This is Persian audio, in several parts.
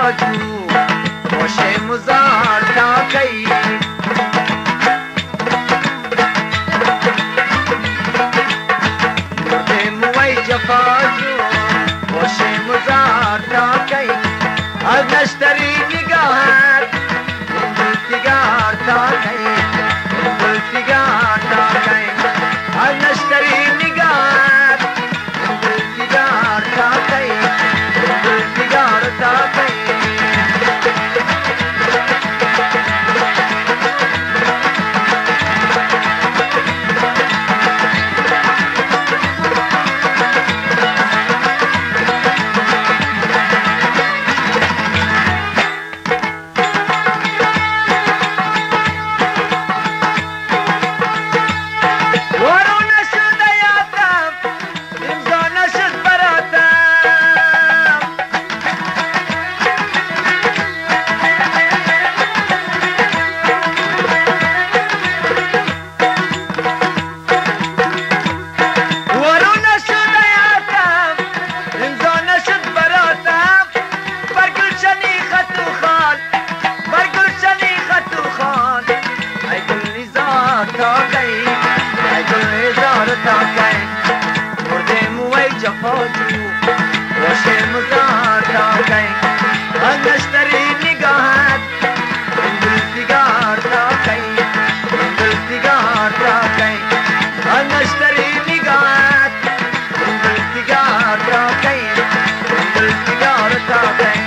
جفاجو خوش مزار تاکی مرده موی جفاجو خوش مزار تاکی از نشتری نگاهت این دلتگار تاکی این دلتگار تاکی از نشتری نگاهت این دلتگار تاکی این دلتگار تاکی مرده موی جفاجو خوش مزار تاکی از نشتری نگاهت این دلتگار تاکی این دلتگار تاکی از نشتری نگاهت این دلتگار تاکی این دلتگار تاکی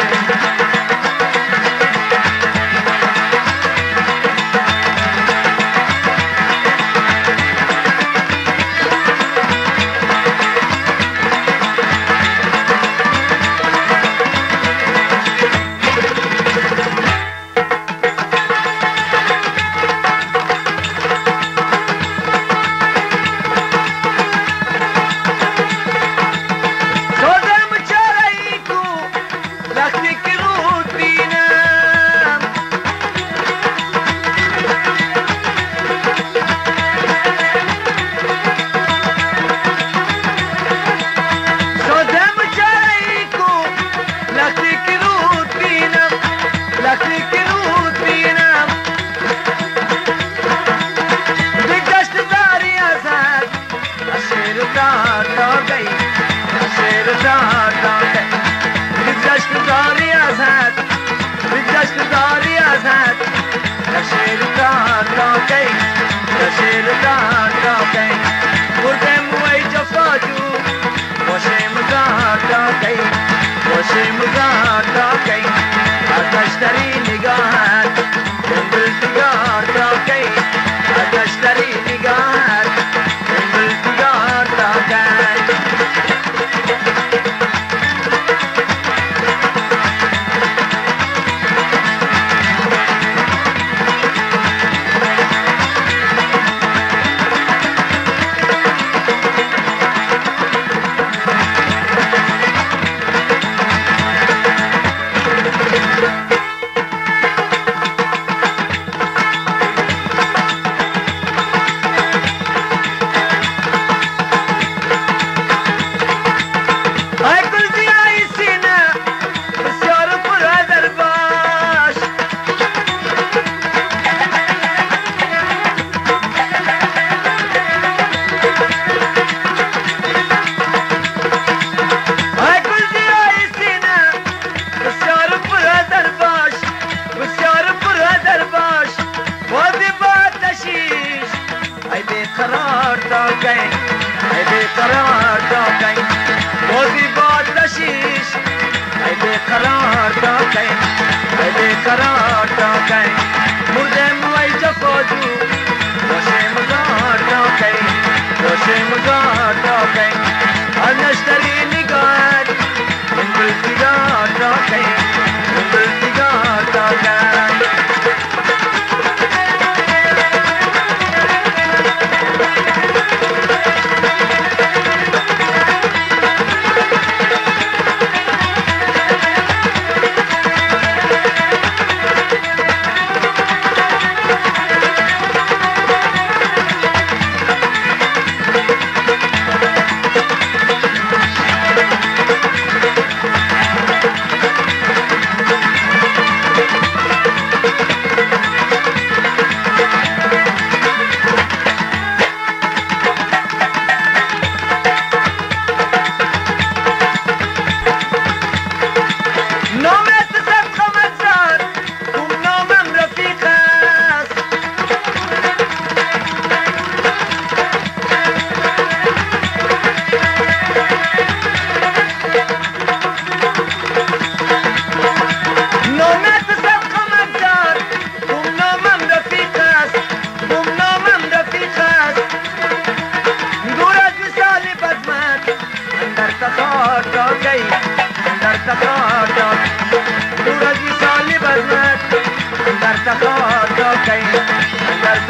مرده موی جفاجو خوش مزار تاکی خوش مزار تاکی از نشتری نگاهت این دلتگار تاکی از نشتری نگاهت این دلتگار تاکی قرار تاکی ای بی قرار تاکی بازی باد نشیش ای بی قرار تاکی ای بی قرار تاکی مرده موی جفاجو خوش مزار تاکی خوش مزار تاکی از نشتری نگاهت این دلتگار تاکی این دلتگار تاکی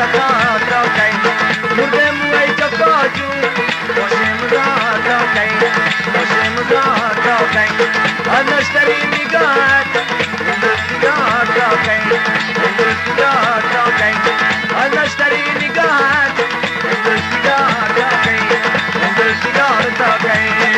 تخاط را کن مرده موی تفاجو باشم را کن باشم را کن از نشتری نگاهت دلسیار را کن دلسیار را کن از نشتری نگاهت دلسیار را کن دلسیار را کن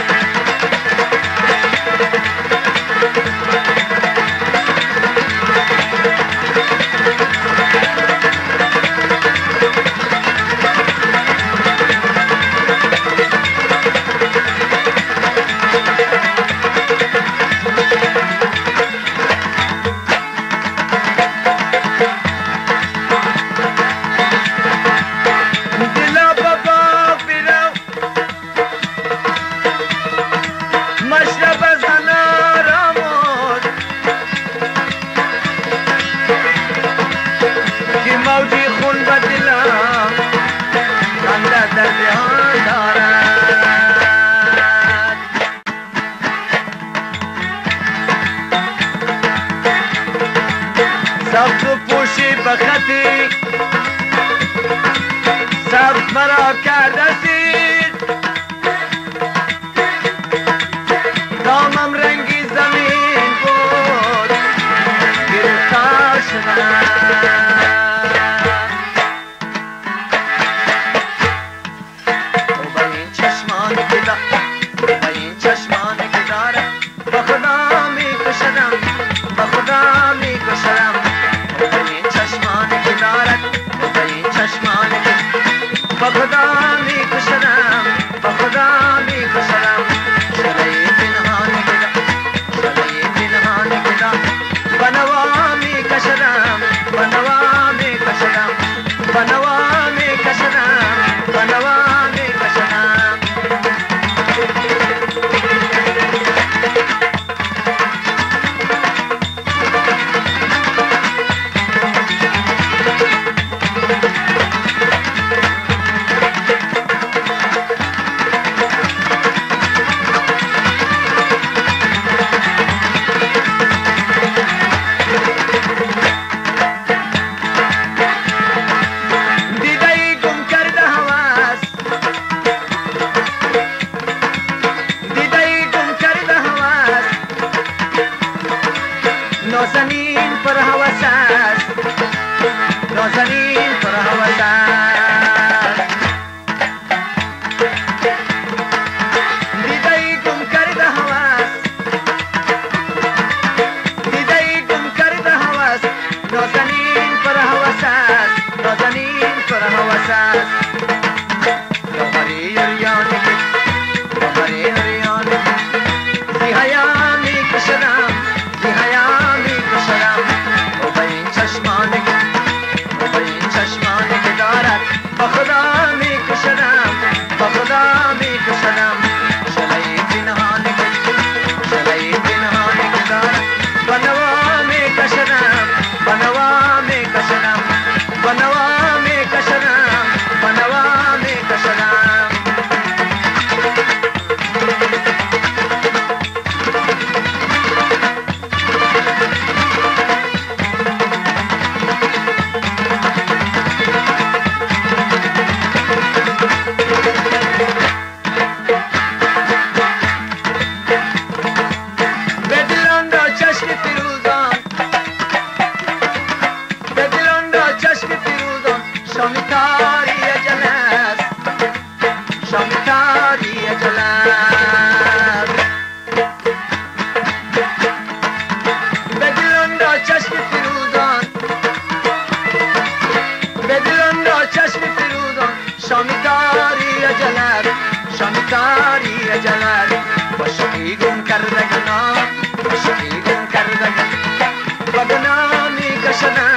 سبز پوشی بخطی سبز مرا کرده سید دامم رنگی زمین بود گرفتار شدم او با این چشمان که با این چشمان که دارم با خدا می کشدم با خدا می کشدم با خدا می کشدم با خدا می کشدم شلای پنهان کدا شلای پنهان کدا بنوا می کشدم بنوا می کشدم بنوا می کشدم بنوا می کشدم نازنین پر هوس است نازنین پر هوس است دیده گم کرده هوس دیده گم کرده هوس نازنین پر هوس است نازنین پر هوس است دامری اریانی دامری اریانی زی حیا می کشدم زی حیا او با این چشمانی که دارد با خدا می کشدم با خدا می کشدم شلای پنهانی که دارد با نوا می کشدم با نوا می کشدم با نوا می کشدم با نوا می کشدم شامی تاری اجل است شامی تاری اجل است به دلان را چشم فیروزان به دلان را چشم فیروزان شامی تاری اجل است شامی تاری اجل است با شقی گم کردگان با شقی گم کردگان با گناه می کشدم